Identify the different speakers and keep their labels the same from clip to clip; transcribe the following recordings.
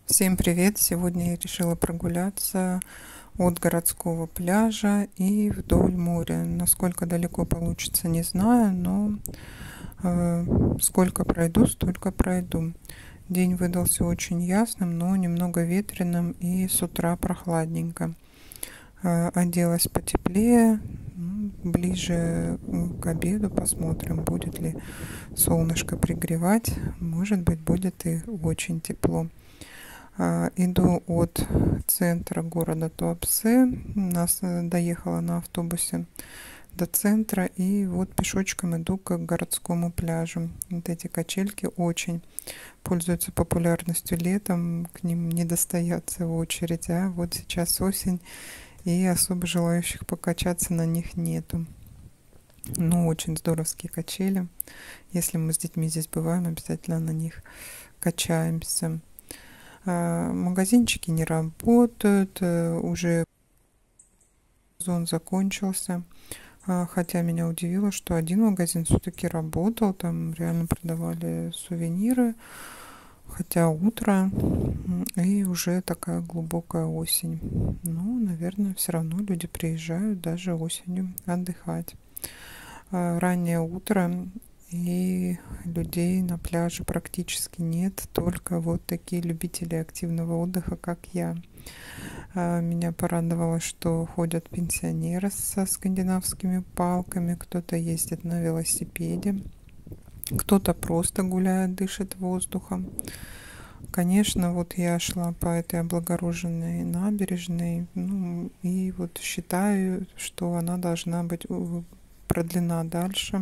Speaker 1: Всем привет! Сегодня я решила прогуляться от городского пляжа и вдоль моря. Насколько далеко получится, не знаю, но сколько пройду, столько пройду. День выдался очень ясным, но немного ветреным и с утра прохладненько. Оделась потеплее, ближе к обеду посмотрим, будет ли солнышко пригревать. Может быть, будет и очень тепло. Иду от центра города Туапсе. Нас доехала на автобусе до центра. И вот пешочком иду к городскому пляжу. Вот эти качельки очень пользуются популярностью летом. К ним не достояться в очередь. А вот сейчас осень, и особо желающих покачаться на них нету. Но очень здоровские качели. Если мы с детьми здесь бываем, обязательно на них качаемся. Магазинчики не работают, уже сезон закончился. Хотя меня удивило, что один магазин все-таки работал, там реально продавали сувениры, хотя утро и уже такая глубокая осень. Ну, наверное, все равно люди приезжают даже осенью отдыхать. Раннее утро, и людей на пляже практически нет, только вот такие любители активного отдыха, как я. Меня порадовало, что ходят пенсионеры со скандинавскими палками, кто-то ездит на велосипеде, кто-то просто гуляет, дышит воздухом. Конечно, вот я шла по этой облагороженной набережной, и вот считаю, что она должна быть продлена дальше.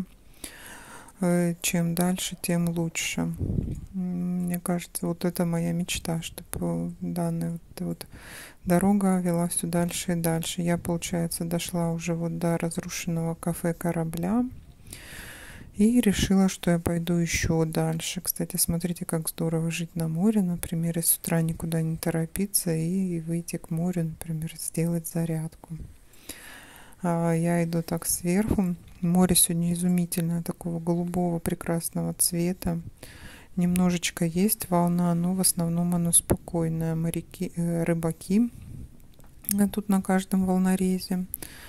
Speaker 1: Чем дальше, тем лучше. Мне кажется, вот это моя мечта, чтобы данная вот дорога вела все дальше и дальше. Я, получается, дошла уже вот до разрушенного кафе «Корабля» и решила, что я пойду еще дальше. Кстати, смотрите, как здорово жить на море, например, и с утра никуда не торопиться и выйти к морю, например, сделать зарядку. Я иду так сверху. Море сегодня изумительное, такого голубого прекрасного цвета. Немножечко есть волна, но в основном оно спокойное. Рыбаки тут на каждом волнорезе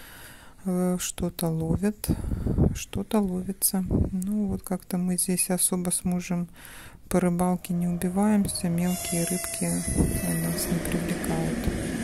Speaker 1: что-то ловят, что-то ловится. Ну вот как-то мы здесь особо с мужем по рыбалке не убиваемся, мелкие рыбки нас не привлекают.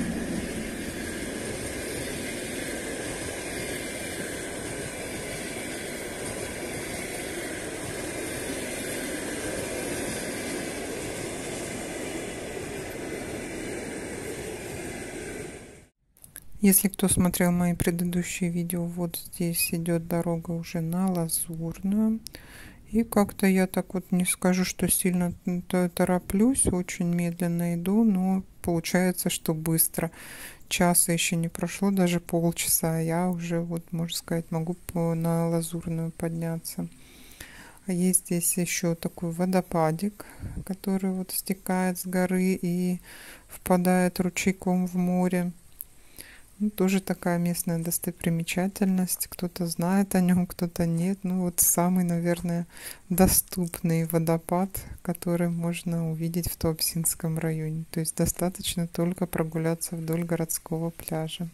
Speaker 1: Если кто смотрел мои предыдущие видео, вот здесь идет дорога уже на Лазурную. И как-то я так вот не скажу, что сильно тороплюсь, очень медленно иду, но получается, что быстро. Часа еще не прошло, даже полчаса, я уже, вот, можно сказать, могу на Лазурную подняться. А есть здесь еще такой водопадик, который вот стекает с горы и впадает ручейком в море. Тоже такая местная достопримечательность. Кто-то знает о нем, кто-то нет. Вот самый, наверное, доступный водопад, который можно увидеть в Туапсинском районе. То есть достаточно только прогуляться вдоль городского пляжа.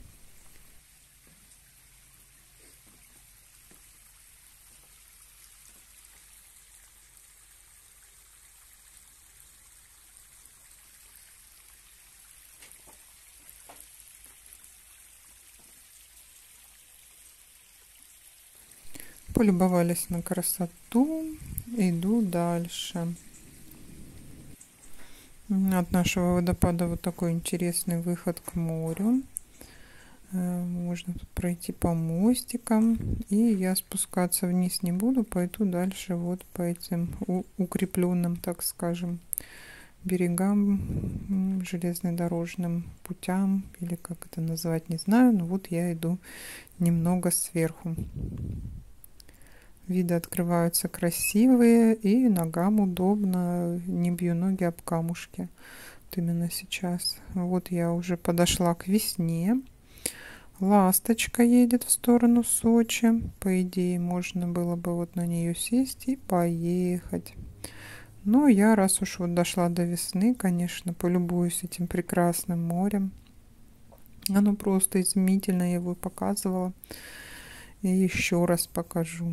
Speaker 1: Полюбовались на красоту. Иду дальше. От нашего водопада вот такой интересный выход к морю. Можно тут пройти по мостикам. И я спускаться вниз не буду, пойду дальше вот по этим укрепленным, так скажем, берегам, железнодорожным путям, или как это назвать, не знаю. Но вот я иду немного сверху. Виды открываются красивые, и ногам удобно, не бью ноги об камушки. Вот именно сейчас. Вот я уже подошла к весне. Ласточка едет в сторону Сочи. По идее, можно было бы вот на нее сесть и поехать. Но я, раз уж вот дошла до весны, конечно, полюбуюсь этим прекрасным морем. Оно просто изумительно, я его показывала. И еще раз покажу.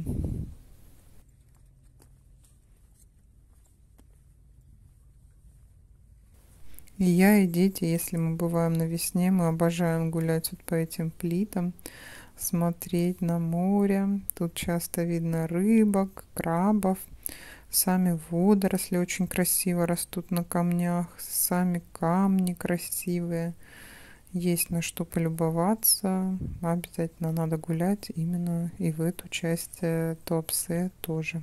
Speaker 1: И я, и дети, если мы бываем на весне, мы обожаем гулять вот по этим плитам, смотреть на море. Тут часто видно рыбок, крабов. Сами водоросли очень красиво растут на камнях, сами камни красивые. Есть на что полюбоваться. Обязательно надо гулять именно и в эту часть Туапсе тоже.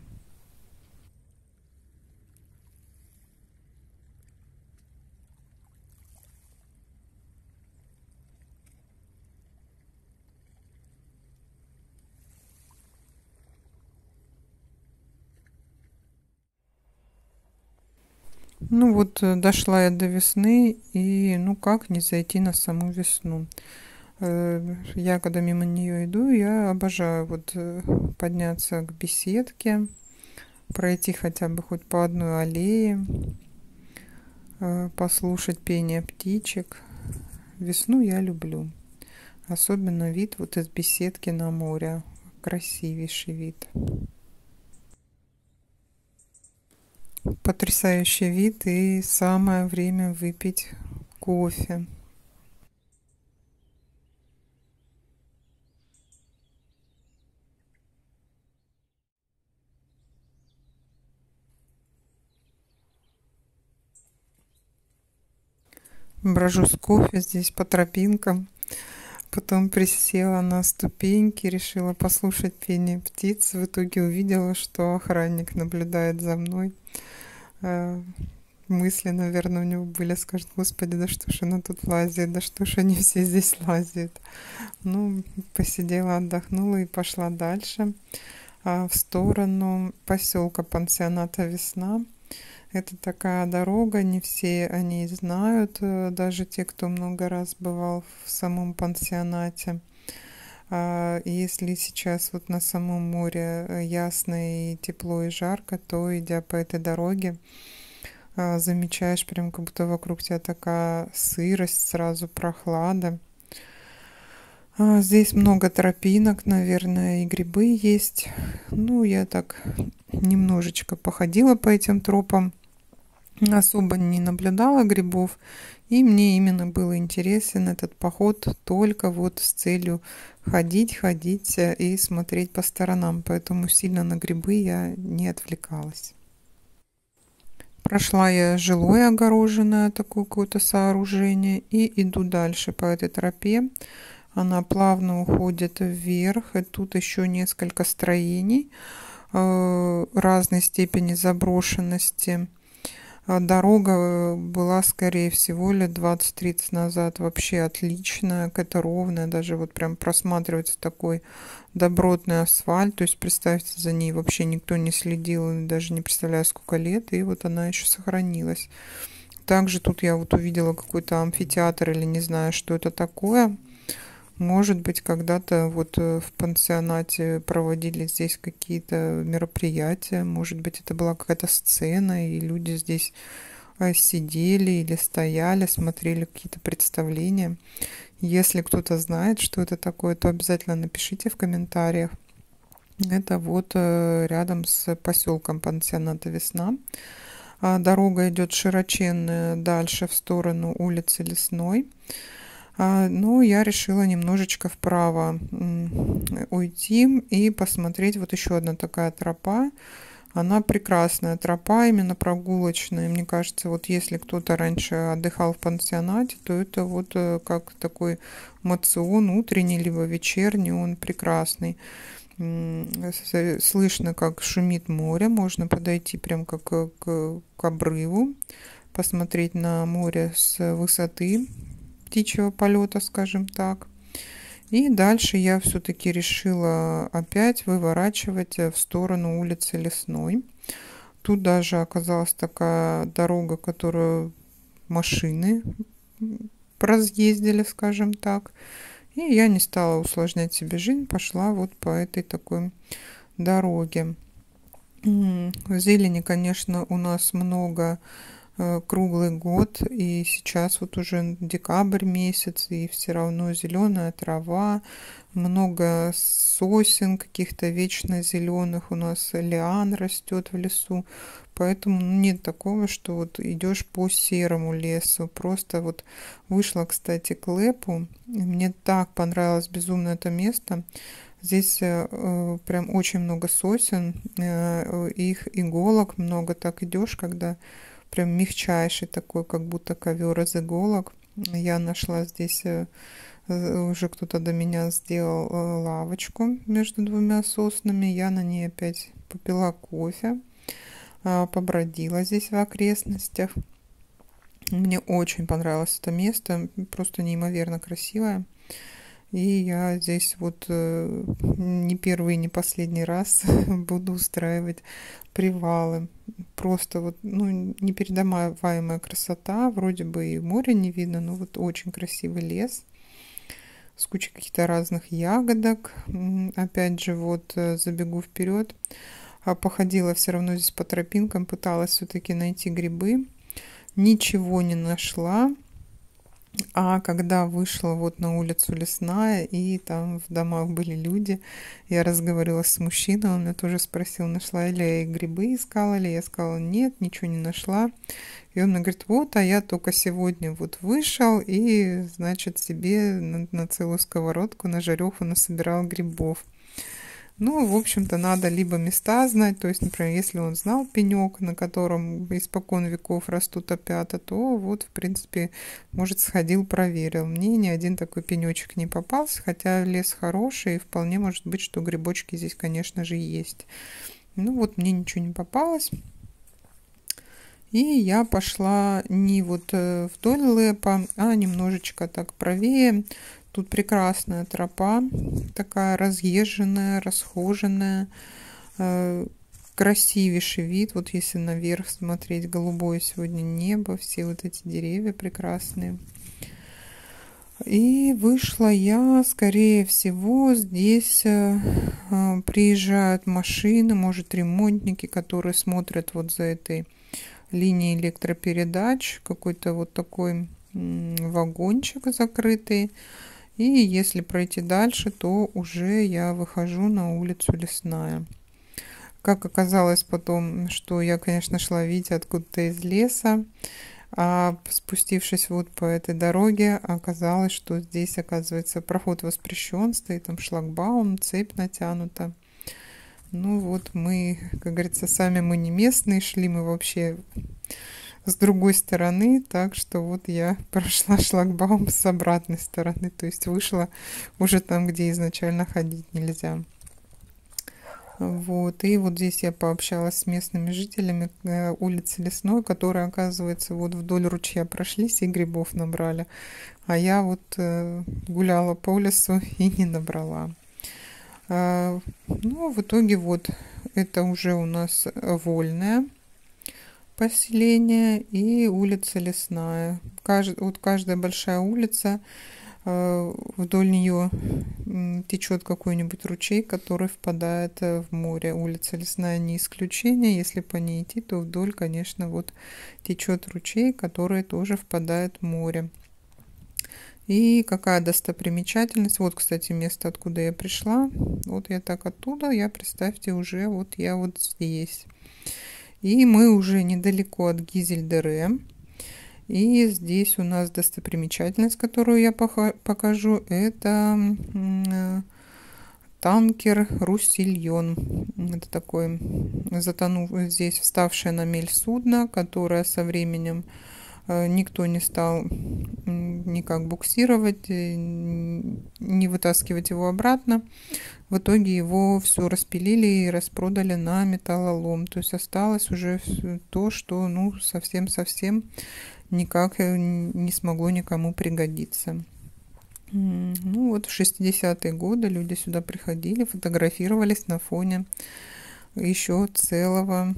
Speaker 1: Ну вот дошла я до весны, и ну как не зайти на саму весну. Я когда мимо нее иду, я обожаю вот подняться к беседке, пройти хотя бы хоть по одной аллее, послушать пение птичек. Весну я люблю. Особенно вид вот из беседки на море. Красивейший вид. Потрясающий вид, и самое время выпить кофе. Брожу с кофе здесь по тропинкам. Потом присела на ступеньки, решила послушать пение птиц. В итоге увидела, что охранник наблюдает за мной. Э, Мысли, наверное, у него были, скажет, господи, да что ж она тут лазит, да что ж они все здесь лазят. Ну, посидела, отдохнула и пошла дальше, в сторону поселка пансионата «Весна». Это такая дорога, не все о ней знают, даже те, кто много раз бывал в самом пансионате. Если сейчас вот на самом море ясно и тепло и жарко, то, идя по этой дороге, замечаешь прям, как будто вокруг тебя такая сырость, сразу прохлада. Здесь много тропинок, наверное, и грибы есть. Ну, я так немножечко походила по этим тропам, особо не наблюдала грибов, и мне именно был интересен этот поход только вот с целью ходить и смотреть по сторонам, поэтому сильно на грибы я не отвлекалась. Прошла я жилое огороженное такое какое-то сооружение и иду дальше по этой тропе. Она плавно уходит вверх, и тут еще несколько строений разной степени заброшенности. Дорога была, скорее всего, лет 20-30 назад вообще отличная, какая-то ровная, даже вот прям просматривается такой добротный асфальт, то есть представьте, за ней вообще никто не следил, даже не представляю, сколько лет, и вот она еще сохранилась. Также тут я вот увидела какой-то амфитеатр или не знаю, что это такое. Может быть, когда-то вот в пансионате проводили здесь какие-то мероприятия, может быть, это была какая-то сцена, и люди здесь сидели или стояли, смотрели какие-то представления. Если кто-то знает, что это такое, то обязательно напишите в комментариях. Это вот рядом с поселком пансионата «Весна». Дорога идет широченная дальше в сторону улицы Лесной. Ну, я решила немножечко вправо уйти и посмотреть. Вот еще одна такая тропа. Она прекрасная тропа, именно прогулочная. Мне кажется, вот если кто-то раньше отдыхал в пансионате, то это вот как такой мацион утренний, либо вечерний, он прекрасный. Слышно, как шумит море, можно подойти прям как к обрыву, посмотреть на море с высоты птичьего полета, скажем так. И дальше я все-таки решила опять выворачивать в сторону улицы Лесной. Тут даже оказалась такая дорога, которую машины разъездили, скажем так. И я не стала усложнять себе жизнь, пошла вот по этой такой дороге. Зелени, конечно, у нас много круглый год, и сейчас вот уже декабрь месяц, и все равно зеленая трава, много сосен каких-то вечно зеленых, у нас лиан растет в лесу, поэтому нет такого, что вот идешь по серому лесу, просто вот вышла, кстати, к Лэпу, и мне так понравилось безумно это место. Здесь прям очень много сосен, их иголок много, так идешь, когда прям мягчайший такой, как будто ковер из иголок. Я нашла здесь, уже кто-то до меня сделал лавочку между двумя соснами. Я на ней опять попила кофе, побродила здесь в окрестностях. Мне очень понравилось это место, просто неимоверно красивое. И я здесь вот не первый, не последний раз буду устраивать привалы. Просто вот, ну, непередаваемая красота. Вроде бы и море не видно, но вот очень красивый лес с кучей каких-то разных ягодок. Опять же, вот забегу вперед. Походила все равно здесь по тропинкам, пыталась все-таки найти грибы. Ничего не нашла. А когда вышла вот на улицу Лесная, и там в домах были люди, я разговаривала с мужчиной, он меня тоже спросил, нашла ли я и грибы искала ли. Я сказала, нет, ничего не нашла. И он мне говорит, вот, а я только сегодня вот вышел и, значит, себе на целую сковородку, на жареху насобирал грибов. Ну, в общем-то, надо либо места знать, то есть, например, если он знал пенек, на котором испокон веков растут опята, то вот, в принципе, может, сходил, проверил. Мне ни один такой пенечек не попался, хотя лес хороший, и вполне может быть, что грибочки здесь, конечно же, есть. Ну, вот мне ничего не попалось. И я пошла не вот вдоль Лэпа, а немножечко так правее. Тут прекрасная тропа, такая разъезженная, расхоженная, красивейший вид. Вот если наверх смотреть, голубое сегодня небо, все вот эти деревья прекрасные. И вышла я, скорее всего, здесь приезжают машины, может, ремонтники, которые смотрят вот за этой линией электропередач, какой-то вот такой вагончик закрытый. И если пройти дальше, то уже я выхожу на улицу Лесная. Как оказалось потом, что я, конечно, шла, видите, откуда-то из леса, а спустившись вот по этой дороге, оказалось, что здесь, оказывается, проход воспрещен, стоит там шлагбаум, цепь натянута. Ну вот мы, как говорится, сами мы не местные, шли мы вообще с другой стороны, так что вот я прошла шлагбаум с обратной стороны, то есть вышла уже там, где изначально ходить нельзя. Вот, и вот здесь я пообщалась с местными жителями улицы Лесной, которые, оказывается, вот вдоль ручья прошлись и грибов набрали, а я вот гуляла по лесу и не набрала. Ну, в итоге вот это уже у нас Вольная поселение и улица Лесная. Вот каждая большая улица, вдоль нее течет какой-нибудь ручей, который впадает в море. Улица Лесная не исключение. Если по ней идти, то вдоль, конечно, вот течет ручей, который тоже впадает в море. И какая достопримечательность. Вот, кстати, место, откуда я пришла. Вот я так оттуда, я, представьте, уже вот я вот здесь. И мы уже недалеко от Гизельдере. И здесь у нас достопримечательность, которую я покажу, это танкер Руссильон. Это такой здесь вставшее на мель судно, которое со временем никто не стал никак буксировать, не вытаскивать его обратно. В итоге его все распилили и распродали на металлолом. То есть осталось уже то, что ну совсем-совсем никак не смогло никому пригодиться. Ну вот в 60-е годы люди сюда приходили, фотографировались на фоне еще целого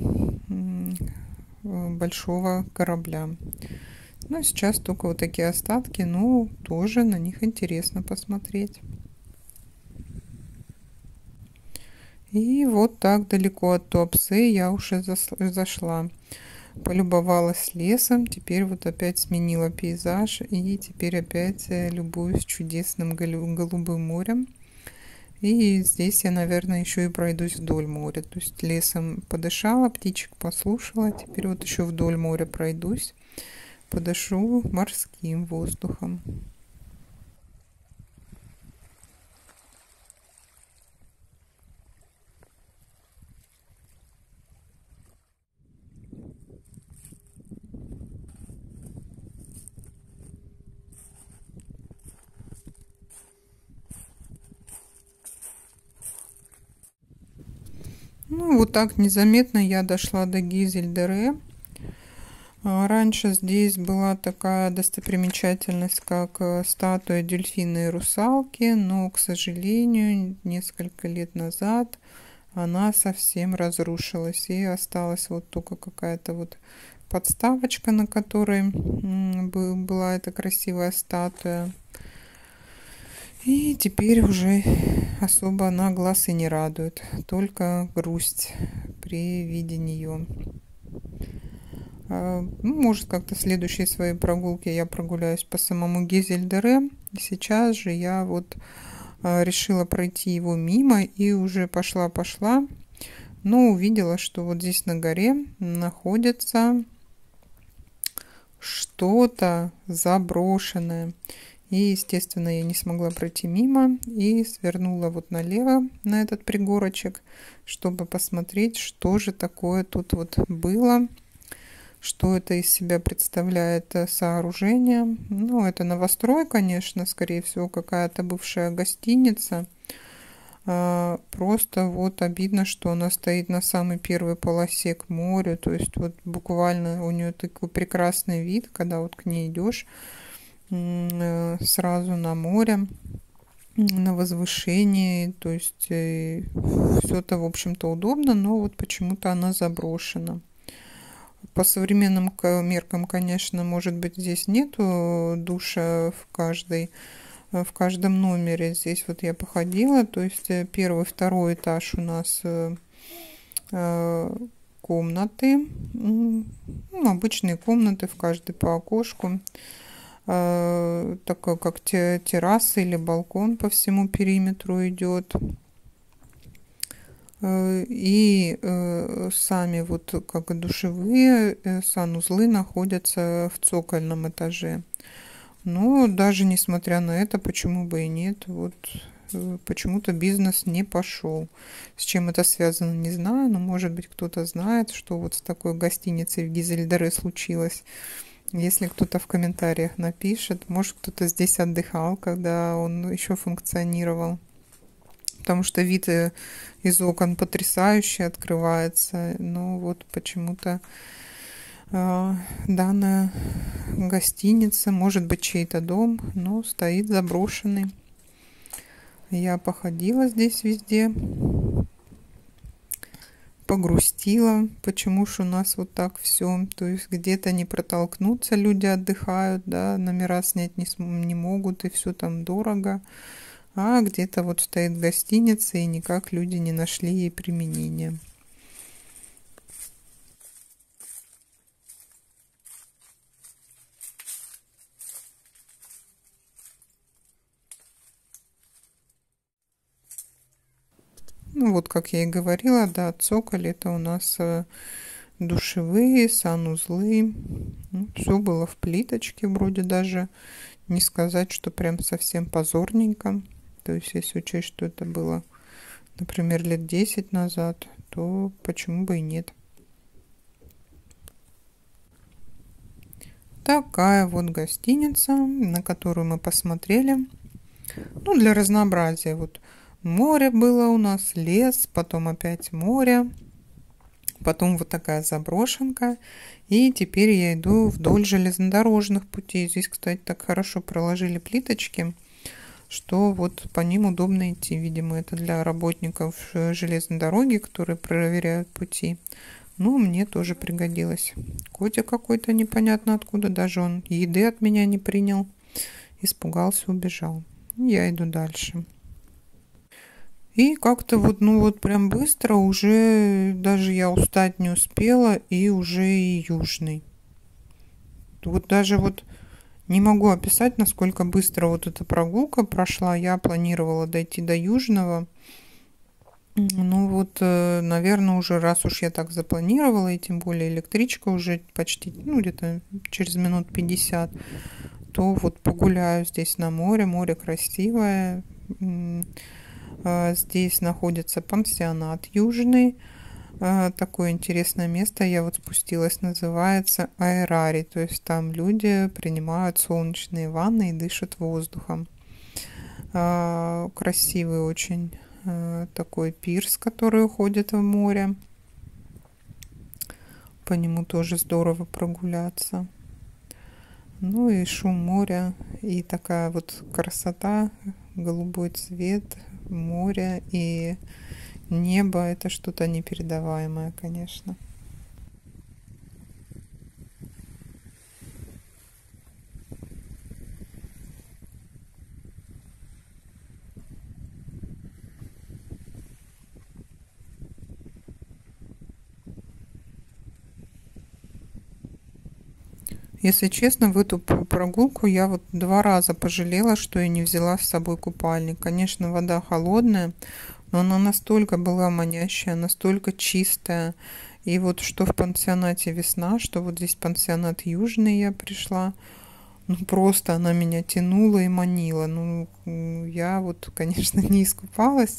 Speaker 1: большого корабля. Ну, сейчас только вот такие остатки, но тоже на них интересно посмотреть. И вот так далеко от Туапсе я уже зашла. Полюбовалась лесом, теперь вот опять сменила пейзаж, и теперь опять любуюсь чудесным голубым морем. И здесь я, наверное, еще и пройдусь вдоль моря. То есть лесом подышала, птичек послушала, теперь вот еще вдоль моря пройдусь, подышу морским воздухом. Ну, вот так незаметно я дошла до Гизельдере. Раньше здесь была такая достопримечательность, как статуя дельфина и русалки, но, к сожалению, несколько лет назад она совсем разрушилась, и осталась вот только какая-то вот подставочка, на которой была эта красивая статуя. И теперь уже особо она глаз и не радует, только грусть при виде нее. Ну, может, как-то в следующей своей прогулке я прогуляюсь по самому Гизельдере. Сейчас же я вот решила пройти его мимо и уже пошла, но увидела, что вот здесь на горе находится что-то заброшенное. И, естественно, я не смогла пройти мимо и свернула вот налево на этот пригорочек, чтобы посмотреть, что же такое тут вот было, что это из себя представляет сооружение. Ну, это новострой, конечно, скорее всего, какая-то бывшая гостиница. Просто вот обидно, что она стоит на самой первой полосе к морю. То есть вот буквально у нее такой прекрасный вид, когда вот к ней идешь сразу на море, на возвышении. То есть все это, в общем-то, удобно, но вот почему-то она заброшена. По современным меркам, конечно, может быть, здесь нету душа в каждом номере. Здесь вот я походила, то есть первый, второй этаж у нас комнаты, ну, обычные комнаты, в каждой по окошку. Такой как терраса или балкон по всему периметру идет. И сами вот как душевые санузлы находятся в цокольном этаже. Но даже несмотря на это, почему бы и нет, вот почему-то бизнес не пошел. С чем это связано, не знаю, но может быть кто-то знает, что вот с такой гостиницей в Гизельдере случилось. Если кто-то в комментариях напишет, может кто-то здесь отдыхал, когда он еще функционировал. Потому что вид из окон потрясающий открывается. Но вот почему-то данная гостиница, может быть чей-то дом, но стоит заброшенный. Я походила здесь везде, погрустила, почему ж у нас вот так все. То есть где-то не протолкнуться, люди отдыхают, да, номера снять не могут, и все там дорого. А где-то вот стоит гостиница, и никак люди не нашли ей применения. Ну вот, как я и говорила, да, цоколь это у нас душевые, санузлы. Ну, все было в плиточке, вроде даже не сказать, что прям совсем позорненько. То есть, если учесть, что это было, например, лет 10 назад, то почему бы и нет. Такая вот гостиница, на которую мы посмотрели. Ну, для разнообразия. Вот море было у нас, лес, потом опять море, потом вот такая заброшенка. И теперь я иду вдоль железнодорожных путей. Здесь, кстати, так хорошо проложили плиточки, что вот по ним удобно идти. Видимо, это для работников железной дороги, которые проверяют пути. Ну, мне тоже пригодилось. Котик какой-то непонятно откуда, даже он еды от меня не принял. Испугался, убежал. Я иду дальше. И как-то вот, ну вот прям быстро уже, даже я устать не успела, и уже и Южный. Вот даже вот не могу описать, насколько быстро вот эта прогулка прошла. Я планировала дойти до Южного. Ну вот, наверное, уже раз уж я так запланировала, и тем более электричка уже почти, ну где-то через минут 50, то вот погуляю здесь на море. Море красивое. Здесь находится пансионат Южный. Такое интересное место. Я вот спустилась, называется Аэрари. То есть там люди принимают солнечные ванны и дышат воздухом. Красивый очень такой пирс, который уходит в море. По нему тоже здорово прогуляться. Ну и шум моря, и такая вот красота, голубой цвет моря и небо. Это что-то непередаваемое, конечно. Если честно, в эту прогулку я вот 2 раза пожалела, что я не взяла с собой купальник. Конечно, вода холодная, но она настолько была манящая, настолько чистая. И вот что в пансионате весна, что вот здесь пансионат Южный я пришла. Ну, просто она меня тянула и манила. Ну, я вот, конечно, не искупалась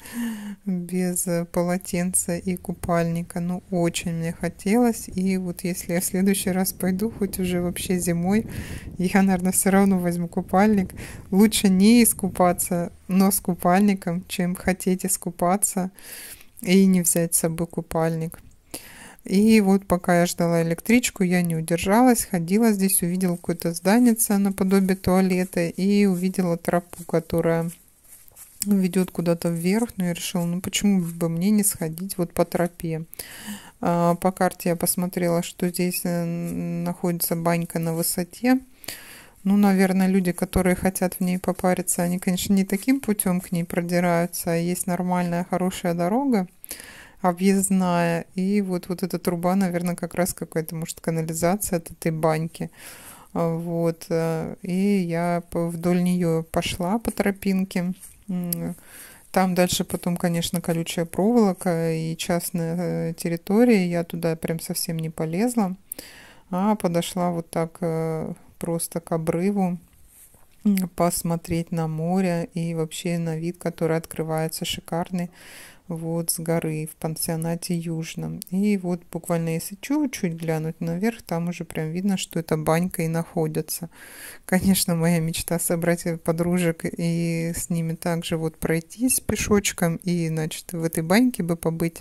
Speaker 1: без полотенца и купальника, но очень мне хотелось. И вот если я в следующий раз пойду, хоть уже вообще зимой, я, наверное, все равно возьму купальник. Лучше не искупаться, но с купальником, чем хотеть искупаться и не взять с собой купальник. И вот пока я ждала электричку, я не удержалась, ходила здесь, увидела какое-то зданице наподобие туалета и увидела тропу, которая ведет куда-то вверх. Но я решила, ну почему бы мне не сходить вот по тропе. По карте я посмотрела, что здесь находится банька на высоте. Ну, наверное, люди, которые хотят в ней попариться, они, конечно, не таким путем к ней продираются, а есть нормальная, хорошая дорога объездная. И вот эта труба, наверное, как раз какая-то, может, канализация от этой баньки. Вот. И я вдоль нее пошла по тропинке. Там дальше потом, конечно, колючая проволока и частная территория. Я туда прям совсем не полезла, а подошла вот так просто к обрыву, посмотреть на море и вообще на вид, который открывается шикарный вот с горы в пансионате Южном. И вот буквально если чуть-чуть глянуть наверх, там уже прям видно, что эта банька и находится. Конечно, моя мечта собрать подружек и с ними также вот пройтись пешочком и, значит, в этой баньке бы побыть.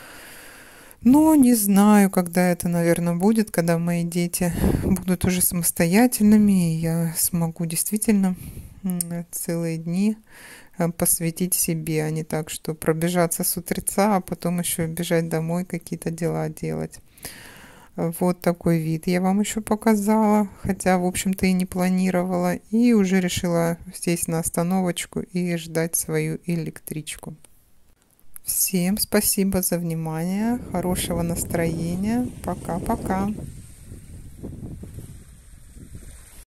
Speaker 1: Но не знаю, когда это, наверное, будет, когда мои дети будут уже самостоятельными, и я смогу действительно целые дни посвятить себе, а не так, что пробежаться с утреца, а потом еще бежать домой, какие-то дела делать. Вот такой вид я вам еще показала, хотя, в общем-то, и не планировала. И уже решила сесть на остановочку и ждать свою электричку. Всем спасибо за внимание, хорошего настроения. Пока-пока.